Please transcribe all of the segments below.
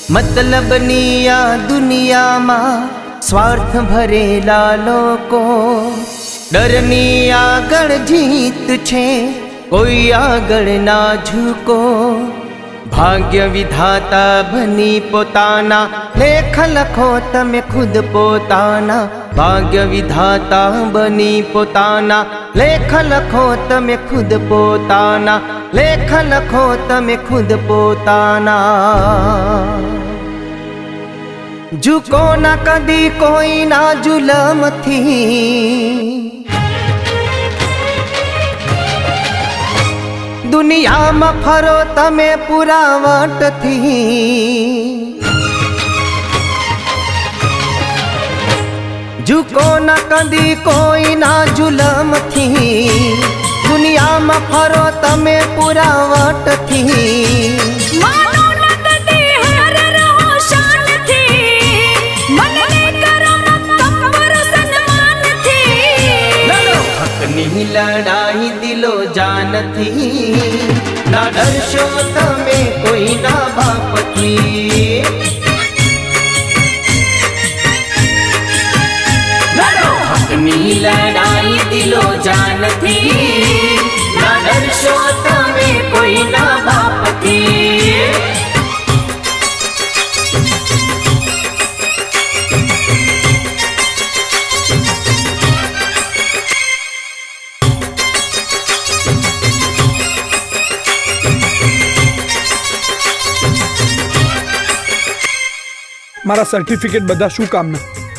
मतलबनी आ दुनिया में स्वार्थ भरेला लोको, डरनी आगळ जीत छे कोई आगळ ना झुको। भाग्य विधाता बनी पोताना लेख लखो तमे खुद पोताना। भाग्य विधाता बनी पोताना लेख लखो तमे खुद पोताना। लेख लखो तमे खुद पोताना। झुको ना कदी कोई ना जुलम थी, दुनिया में फरो तमे पुरावट थी। झुको न कदी कोई ना जुलम थी, दुनिया में फरो तमे पुरावट थी। मानो न कदी हर रहो शान थी, मन ने करो कब्र सन्मान थी। लड़ो हकनी लड़ाई दिलो जान थी, ना डरशो तमे कोई ना बाप थी। लड़ो हकनी लड़ाई दिलो जान थी, ना डरशो तमे कोई ना बाप थी। मारा सर्टिफिकेट बधा शू कामना।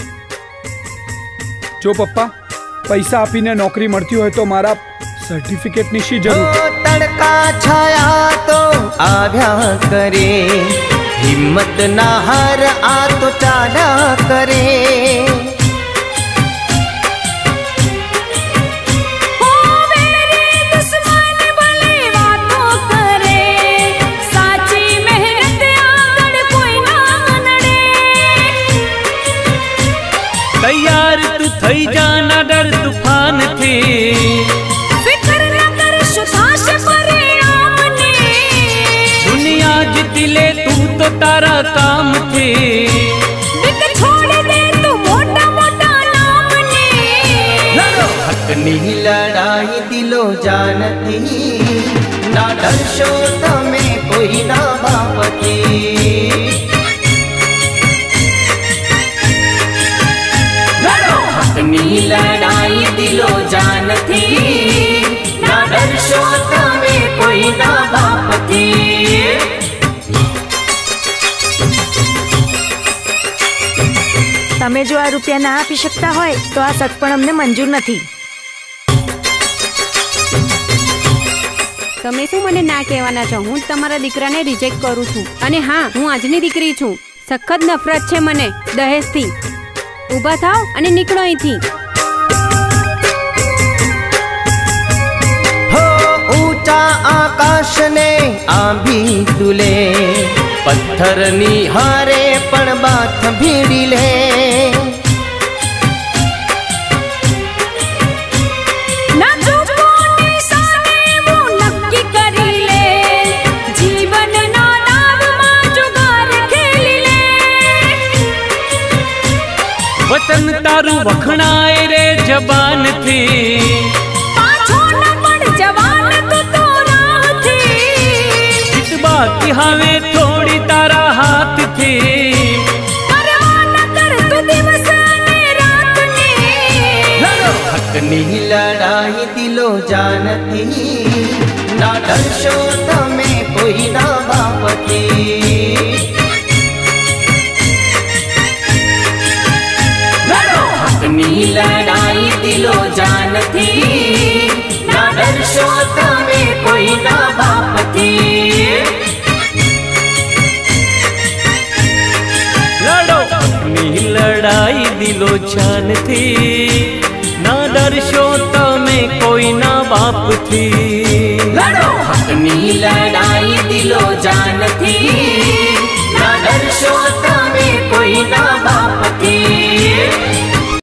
जो पप्पा पैसा आपीने नौकरी मळती होय तो मारा सर्टिफिकेट नी शी जरूर। तड़का छाया तो आभ्या करे, हिम्मत ना हार आ तो चाला करे। तैयार तू थई जाना डर तूफान थी, फिक्र न कर सुधाश परिणाम ने। दुनिया जीती ले तू तो तारा काम थी, बिक छोड़ दे तू मोटा मोटा नाम ने। लड़ो हकनी लड़ाई दिलो जान थी, ना डरशो तमे कोई ना बाप थी। हकनी लड़ाई दिलो जान थी, ना डरशो तमे कोई ना बाप थी। तमे जो आ रुपया ना आपी शकता होय तो आ सटपण अमने मंजूर नथी। तमे शू मने ना कहेवाना छो? हूँ तमारा दीकराने रिजेक्ट करू छू। अने हाँ, हूँ आजनी दीकरी छू। सखत नफरत छे मने दहेज थी। उभा थाओ अने निकळो अहींथी। हो ऊंचा आकाश ने आंबी तुले, पत्थर निहारे पण बात भीड़ी ले। ना झुको निशाने वो नक्की करी ले, जीवन ना दाव मां जुगार खेली ले। वतन तारू वखणाए रे जबान थी, पाछो न पड़ जवान तो राह थी। इत बात हावे थोड़ी तारा हाथ थी, परवाह न कर तू दिवस ने रात ने। लड़ो हकनी लड़ाई दिलो जान थी, ना डरशो तमे कोई ना बाप थी। लड़ो हकनी लड़ाई दिलो जान थी, ना डरशो तमे कोई ना बाप थी। लड़ो अपनी लड़ाई दिलो जान थी, ना डरशो तमे कोई ना बाप थी। लड़ो हकनी लड़ाई दिलो जान थी, ना डरशो तमे कोई ना बाप